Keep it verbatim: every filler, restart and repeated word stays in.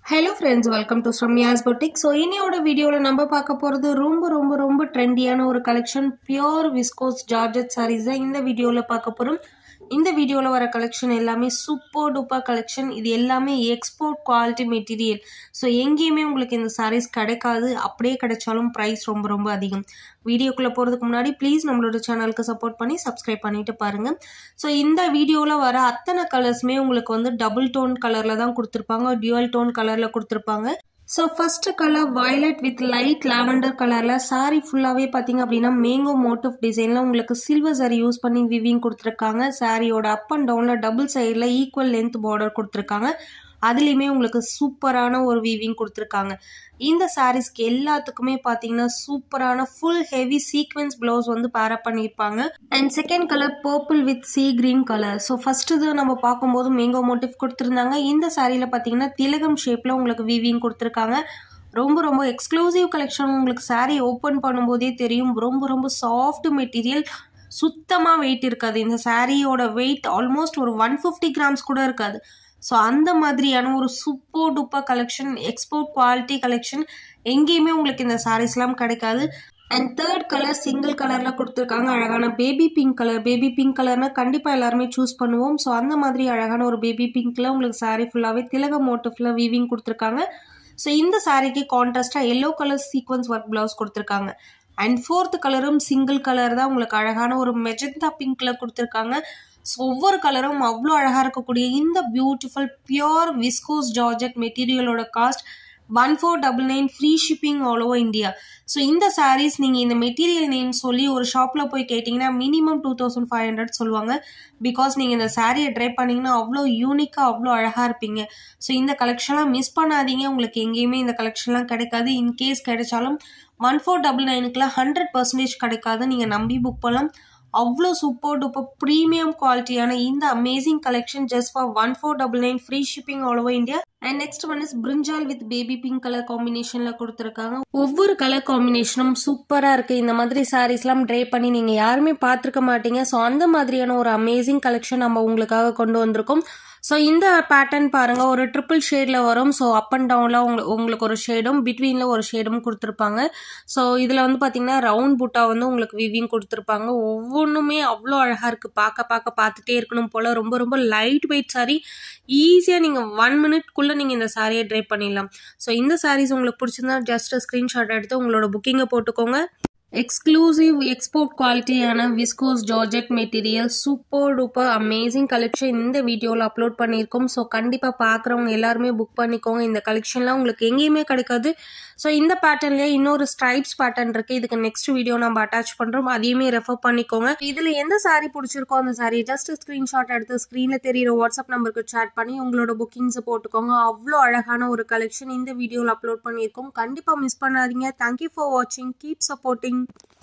Hello friends, welcome to Sramya's Boutique. So இன்னையோட வீடியோல நம்ம பார்க்க போறது ரொம்ப ரொம்ப ரொம்ப ட்ரெண்டியான ஒரு collection pure viscose georgette sarees தான் இந்த வீடியோல பார்க்க போறோம். இந்த வீடியோல வர கலெக்ஷன் எல்லாமே சூப்பர் டூப்பர் கலெக்ஷன். இது எல்லாமே எக்ஸ்போர்ட் குவாலிட்டி மெட்டீரியல். ஸோ எங்கேயுமே உங்களுக்கு இந்த sarees கிடைக்காது. அப்படியே கிடைச்சாலும் ப்ரைஸ் ரொம்ப ரொம்ப அதிகம். வீடியோக்குள்ள போறதுக்கு முன்னாடி ப்ளீஸ் நம்மளோட சேனலுக்கு சப்போர்ட் பண்ணி சப்ஸ்கிரைப் பண்ணிட்டு பாருங்க. ஸோ இந்த வீடியோல வர அத்தனை கலர்ஸுமே உங்களுக்கு வந்து டபுள் டோன் கலர்ல தான் கொடுத்துருப்பாங்க, டியூவல் டோன் கலர்ல கொடுத்துருப்பாங்க. So first colour violet with light lavender கலர்ல சாரி ஃபுல்லாவே பாத்தீங்க அப்படின்னா மேங்கோ மோட்டிவ் டிசைன்ல உங்களுக்கு சில்வர் சாரி யூஸ் பண்ணி விவிங் கொடுத்துருக்காங்க. சாரியோட அப் அண்ட் டவுன்ல டபுள் சைட்ல ஈக்குவல் லென்த் பார்டர் கொடுத்துருக்காங்க. அதுலயுமே உங்களுக்கு சூப்பரான ஒரு வீவிங் கொடுத்துருக்காங்க. இந்த சாரீஸ்க்கு எல்லாத்துக்குமே பாத்தீங்கன்னா சூப்பரான ஃபுல் ஹெவி சீக்வென்ஸ் பிளவுஸ் வந்து பேர் அப் பண்ணிருப்பாங்க. And second colour purple with sea green colour. So first இது நம்ம பார்க்கும்போது மேங்கோ மோட்டிவ் கொடுத்துருந்தாங்க. இந்த சாரியில பாத்தீங்கன்னா திலகம் ஷேப்ல உங்களுக்கு வீவிங் கொடுத்துருக்காங்க. ரொம்ப ரொம்ப எக்ஸ்க்ளூசிவ் கலெக்ஷன். உங்களுக்கு சாரீ ஓப்பன் பண்ணும்போதே தெரியும், ரொம்ப ரொம்ப சாஃப்ட் மெட்டீரியல், சுத்தமா வெயிட் இருக்காது. இந்த சாரியோட வெயிட் ஆல்மோஸ்ட் ஒரு ஒன் பிப்டி கிராம்ஸ் கூட இருக்காது. ஸோ அந்த மாதிரியான ஒரு super duper collection, export quality collection. எங்கேயுமே உங்களுக்கு இந்த சாரீஸ்லாம் கிடைக்காது. அண்ட் தேர்ட் கலர் சிங்கிள் கலர்ல கொடுத்துருக்காங்க. அழகான baby pink colour. Baby pink கலர்னா கண்டிப்பா எல்லாருமே சூஸ் பண்ணுவோம். ஸோ அந்த மாதிரி அழகான ஒரு பேபி பிங்க்ல உங்களுக்கு சாரீ ஃபுல்லாவே திலக மோட்டிவ்ல வீவிங் கொடுத்துருக்காங்க. ஸோ இந்த சாரீக்கு கான்ட்ராஸ்டா yellow colour sequence work blouse கொடுத்துருக்காங்க. அண்ட் ஃபோர்த் கலரும் சிங்கிள் கலர் தான் உங்களுக்கு அழகான ஒரு மெஜந்தா பிங்க்ல கொடுத்துருக்காங்க. ஸோ ஒவ்வொரு கலரும் அவ்வளோ அழகா இருக்கக்கூடிய இந்த பியூட்டிஃபுல் பியூர் விஸ்கோஸ் ஜார்ஜெட் மெட்டீரியலோட cost one four double nine free shipping all over India. So இந்த சாரீஸ் நீங்கள் இந்த மெட்டீரியல் நேம் சொல்லி ஒரு ஷாப்பில் போய் கேட்டிங்கன்னா minimum two thousand five hundred சொல்லுவாங்க. பிகாஸ் நீங்கள் இந்த சாரியை ட்ரை பண்ணிங்கன்னா அவ்வளோ யூனிக்காக அவ்வளோ அழகாக இருப்பீங்க. ஸோ இந்த கலெக்ஷன்லாம் மிஸ் பண்ணாதீங்க. உங்களுக்கு எங்கேயுமே இந்த கலெக்ஷன்லாம் கிடைக்காது. இன்கேஸ் கிடைச்சாலும் ஒன் ஃபோர் டபுள் நைனுக்குலாம் ஹண்ட்ரட் பர்சன்டேஜ் கிடைக்காது. நீங்கள் நம்பி புக் பண்ணலாம். அவ்வளோ சூப்பர் டூப்பர் ப்ரீமியம் குவாலிட்டியான இந்த amazing collection just for one four double nine free shipping all over India. And next one is பிரிஞ்சால் வித் பேபி பிங்க் கலர் காம்பினேஷன்ல கொடுத்துருக்காங்க. ஒவ்வொரு கலர் காம்பினேஷனும் சூப்பரா இருக்கு. இந்த மாதிரி சாரீஸ் எல்லாம் ட்ரை பண்ணி நீங்க யாருமே பார்த்திருக்க மாட்டீங்க. ஸோ அந்த மாதிரியான ஒரு அமேசிங் கலெக்ஷன் நம்ம உங்களுக்காக கொண்டு வந்திருக்கோம். ஸோ இந்த பேட்டர்ன் பாருங்க, ஒரு ட்ரிபிள் ஷேட்ல வரும். ஸோ அப் அண்ட் டவுன்ல உங்களுக்கு ஒரு ஷேடும் பிட்வீன்ல ஒரு ஷேடும் கொடுத்துருப்பாங்க. ஸோ இதுல வந்து பாத்தீங்கன்னா ரவுண்ட் புட்டா வந்து உங்களுக்கு விவிங் கொடுத்துருப்பாங்க. ஒவ்வொன்றுமே அவ்வளோ அழகா இருக்கு. பார்க்க பார்க்க பார்த்துட்டே இருக்கணும் போல. ரொம்ப ரொம்ப லைட் வெயிட் சாரி. ஈஸியா நீங்க ஒன் மினிட்குள்ள நீங்க இந்த சாரியை ட்ரை பண்ணிடலாம். ஸோ இந்த சாரீஸ் உங்களுக்கு பிடிச்சிருந்தா ஜஸ்ட் ஸ்கிரீன்ஷாட் எடுத்து உங்களோட புக்கிங்கை போட்டுக்கோங்க. எக்ஸ்க்ளூசிவ் எக்ஸ்போர்ட் குவாலிட்டியான viscose georgette material super duper amazing collection இந்த வீடியோவில் அப்லோட் பண்ணியிருக்கோம். ஸோ கண்டிப்பாக பார்க்குறவங்க எல்லாருமே புக் பண்ணிக்கோங்க. இந்த கலெக்ஷன்லாம் உங்களுக்கு எங்கேயுமே கிடைக்காது. ஸோ இந்த பேட்டர்ன்லேயே இன்னொரு ஸ்ட்ரைப்ஸ் பேட்டர்ன் இருக்கு. இதுக்கு நெக்ஸ்ட் வீடியோ நம்ம அட்டாச் பண்ணுறோம், அதையுமே ரெஃபர் பண்ணிக்கோங்க. இதில் எந்த சாரீ பிடிச்சிருக்கோ அந்த சாரீ ஜஸ்ட் ஸ்க்ரீன்ஷாட் எடுத்து ஸ்க்ரீனில் தெரியிற வாட்ஸ்அப் நம்பருக்கு சேட் பண்ணி உங்களோட புக்கிங்ஸை போட்டுக்கோங்க. அவ்வளோ அழகான ஒரு கலெக்ஷன் இந்த வீடியோவில் அப்லோட் பண்ணியிருக்கோம். கண்டிப்பாக மிஸ் பண்ணாதீங்க. தேங்க்யூ ஃபார் வாட்சிங். Keep supporting.